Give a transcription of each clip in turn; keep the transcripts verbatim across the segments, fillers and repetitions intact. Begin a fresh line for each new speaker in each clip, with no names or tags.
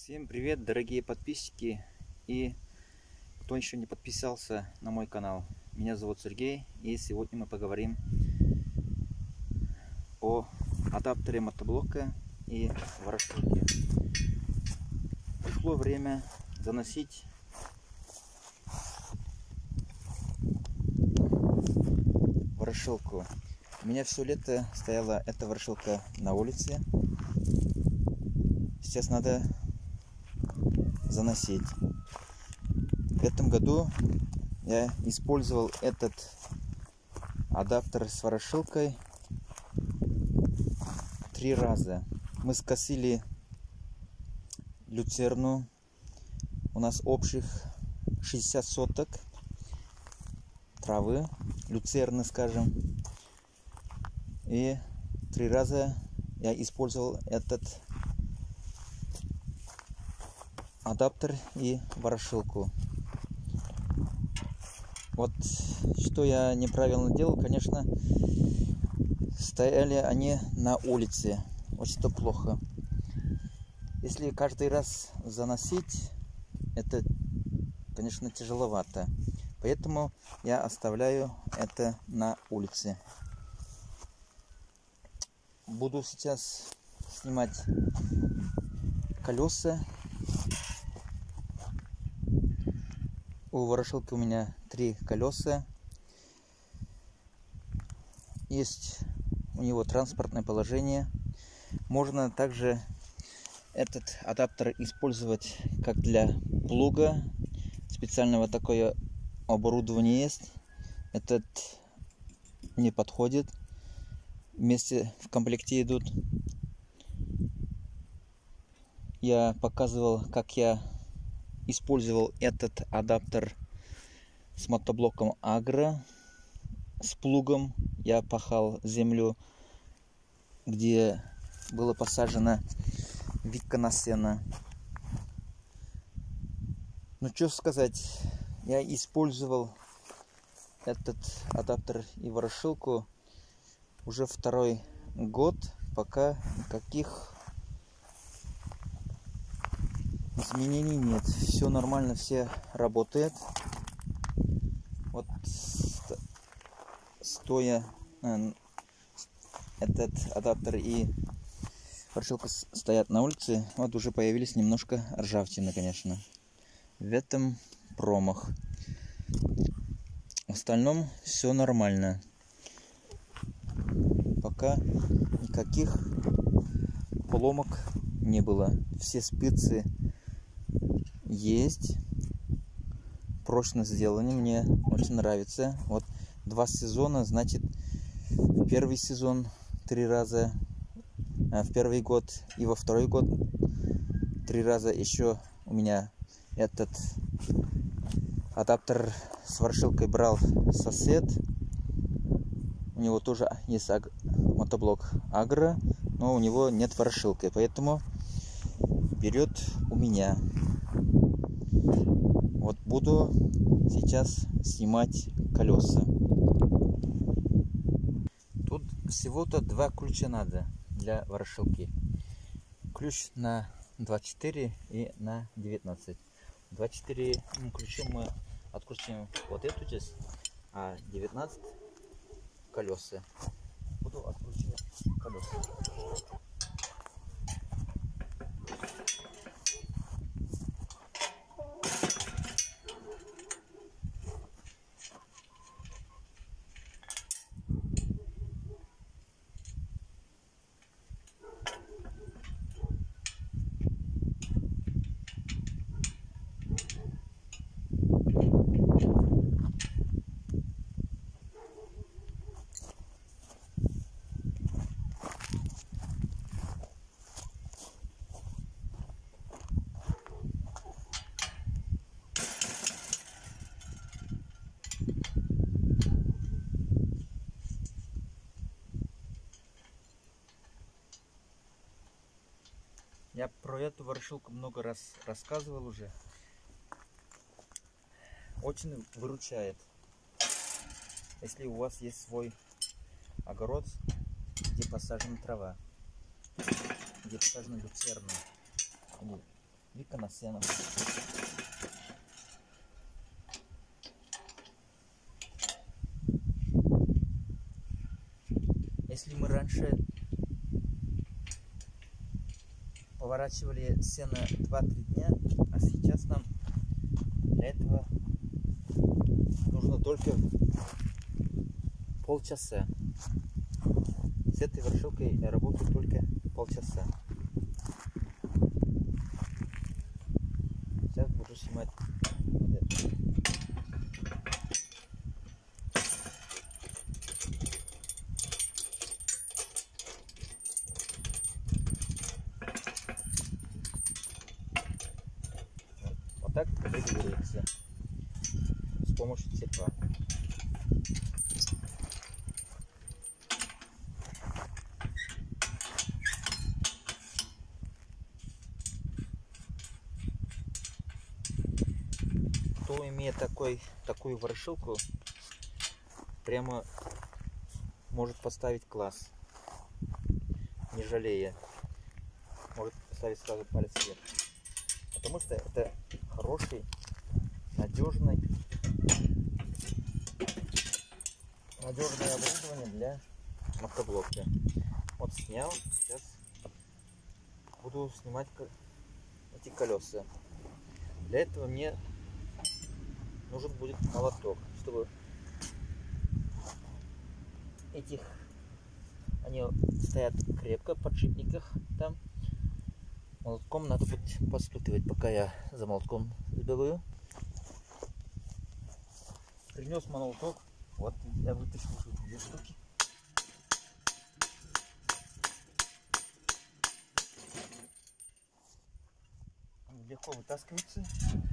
Всем привет, дорогие подписчики и кто еще не подписался на мой канал. Меня зовут Сергей, и сегодня мы поговорим о адаптере мотоблока и ворошилке. Пришло время заносить ворошилку. У меня все лето стояла эта ворошилка на улице. Сейчас надо заносить. В этом году я использовал этот адаптер с ворошилкой три раза. Мы скосили люцерну. У нас общих шестьдесят соток травы, люцерны, скажем. И три раза я использовал этот адаптер и ворошилку. Вот что я неправильно делал, конечно, стояли они на улице. Вот что плохо. Если каждый раз заносить, это, конечно, тяжеловато. Поэтому я оставляю это на улице. Буду сейчас снимать колеса. У ворошилки у меня три колеса. Есть у него транспортное положение. Можно также этот адаптер использовать как для плуга. Специального такое оборудование есть. Этот не подходит. Вместе в комплекте идут. Я показывал, как я использовал этот адаптер с мотоблоком Агро, с плугом. Я пахал землю, где было посажено ветка на сено. Ну что сказать, я использовал этот адаптер и ворошилку уже второй год, пока никаких изменений нет. Все нормально, все работает. Вот стоя э, этот адаптер и ворошилка стоят на улице, вот уже появились немножко ржавчины, конечно. В этом промах. В остальном все нормально. Пока никаких поломок не было. Все спицы есть, прочно сделаны, мне очень нравится. Вот два сезона, значит, в первый сезон три раза, а в первый год и во второй год три раза еще у меня этот адаптер с ворошилкой брал сосед. У него тоже есть аг... мотоблок Агро, но у него нет ворошилки, поэтому берет у меня. Вот буду сейчас снимать колеса. Тут всего-то два ключа надо для ворошилки. Ключ на двадцать четыре и на девятнадцать. двадцать четыре ну, ключом мы открутим вот эту часть, а девятнадцать колеса. Буду откручивать колеса. Я про эту ворошилку много раз рассказывал уже. Очень выручает. Если у вас есть свой огород, где посажена трава, где посажена люцерна, или Вика на сено. Если мы раньше поворачивали сено два-три дня, а сейчас нам для этого нужно только полчаса. С этой ворошилкой я работаю только полчаса. Сейчас буду снимать вот это. Вот так регулируется с помощью цепа. Кто имеет такой, такую ворошилку, прямо может поставить класс, не жалея. Может поставить сразу палец вверх. Потому что это хороший, надежный, надежное оборудование для мотоблока. Вот снял, сейчас буду снимать эти колеса. Для этого мне нужен будет молоток, чтобы этих, они стоят крепко в подшипниках там. Молотком надо будет поспытывать, пока я за молотком сбегаю. Принес молоток, вот я вытащил две штуки. Легко вытаскивается.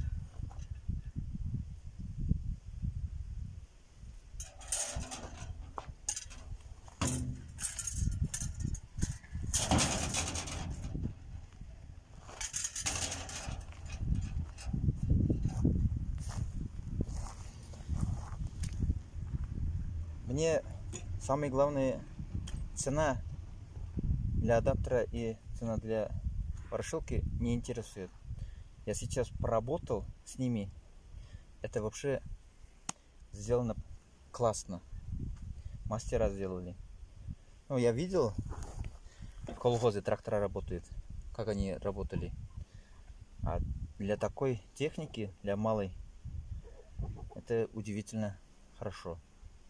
Мне самое главное, цена для адаптера и цена для ворошилки не интересует. Я сейчас поработал с ними, это вообще сделано классно. Мастера сделали. Ну, я видел, в колхозе трактора работают, как они работали. А для такой техники, для малой, это удивительно хорошо.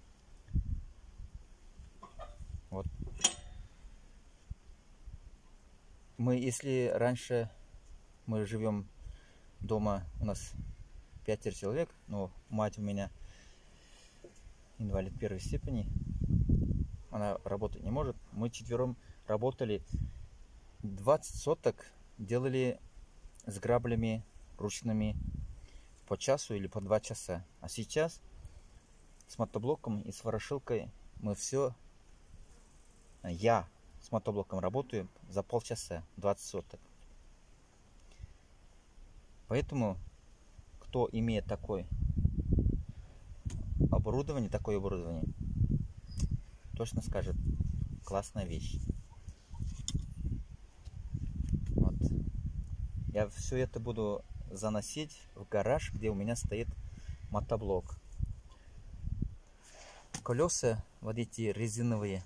Вот. Мы, если раньше мы живем дома, у нас пятеро человек, но мать у меня инвалид первой степени, она работать не может. Мы четвером работали двадцать соток, делали с граблями ручными по часу или по два часа. А сейчас с мотоблоком и с ворошилкой мы все, я с мотоблоком работаю за полчаса, двадцать соток. Поэтому, кто имеет такое оборудование, такое оборудование, точно скажет, классная вещь. Вот. Я все это буду заносить в гараж, где у меня стоит мотоблок. Колеса, вот эти резиновые,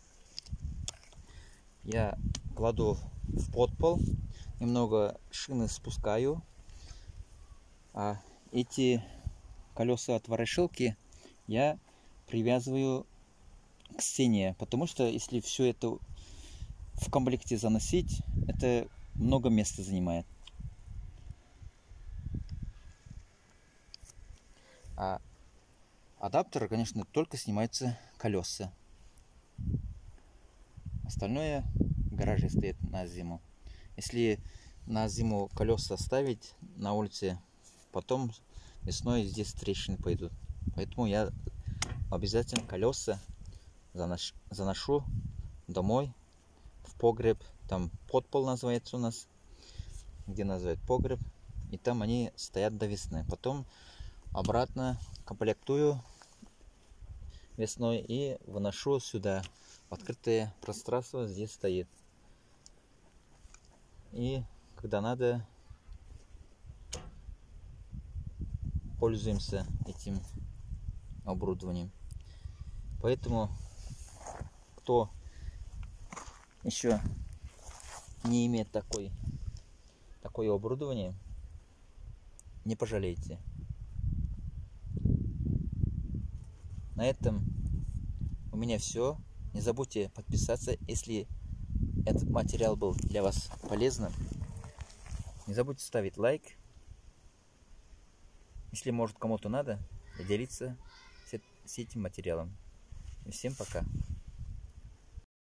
я кладу в подпол, немного шины спускаю, а эти колеса от ворошилки я привязываю к стене, потому что если все это в комплекте заносить, это много места занимает. А адаптер, конечно, только снимаются колеса. Остальное в гараже стоит на зиму. Если на зиму колеса ставить на улице, потом весной здесь трещины пойдут. Поэтому я обязательно колеса заношу, заношу домой, в погреб. Там подпол называется у нас, где называют погреб. И там они стоят до весны. Потом обратно комплектую весной и выношу сюда. Открытое пространство здесь стоит. И когда надо, пользуемся этим оборудованием. Поэтому, кто еще не имеет такой, такое оборудование, не пожалейте. На этом у меня все. Не забудьте подписаться, если этот материал был для вас полезным. Не забудьте ставить лайк. Если может кому-то надо, делиться с этим материалом. И всем пока.